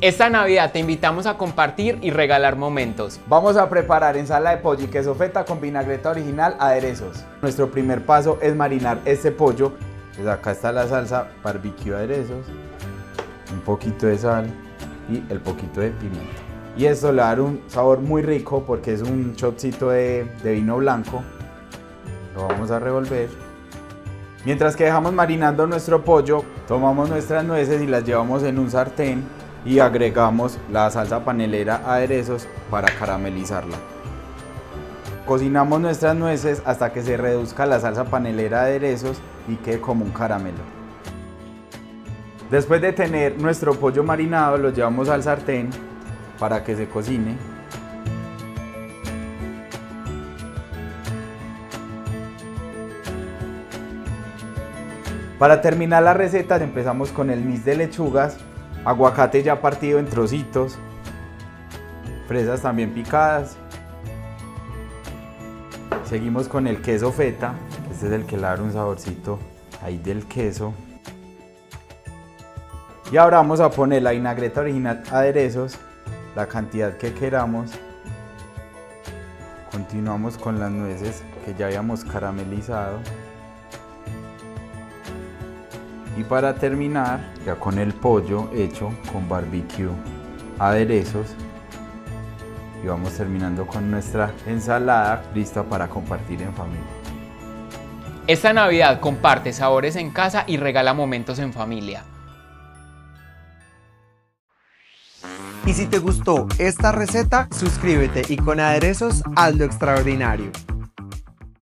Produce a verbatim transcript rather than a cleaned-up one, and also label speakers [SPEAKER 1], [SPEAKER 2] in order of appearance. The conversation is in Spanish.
[SPEAKER 1] Esta Navidad te invitamos a compartir y regalar momentos.
[SPEAKER 2] Vamos a preparar ensalada de pollo y queso feta con vinagreta original, aderezos. Nuestro primer paso es marinar este pollo. Pues acá está la salsa barbecue, aderezos, un poquito de sal y el poquito de pimienta. Y esto le va a dar un sabor muy rico porque es un shotcito de, de vino blanco. Lo vamos a revolver. Mientras que dejamos marinando nuestro pollo, tomamos nuestras nueces y las llevamos en un sartén y agregamos la salsa panelera aderezos para caramelizarla. Cocinamos nuestras nueces hasta que se reduzca la salsa panelera aderezos y quede como un caramelo. Después de tener nuestro pollo marinado, lo llevamos al sartén para que se cocine. Para terminar la receta empezamos con el mix de lechugas, aguacate ya partido en trocitos, fresas también picadas. Seguimos con el queso feta, este es el que le da un saborcito ahí del queso. Y ahora vamos a poner la vinagreta original aderezos, la cantidad que queramos. Continuamos con las nueces que ya habíamos caramelizado. Y para terminar, ya con el pollo hecho con barbecue, aderezos. Y vamos terminando con nuestra ensalada lista para compartir en familia.
[SPEAKER 1] Esta Navidad comparte sabores en casa y regala momentos en familia.
[SPEAKER 3] Y si te gustó esta receta, suscríbete y con aderezos hazlo extraordinario.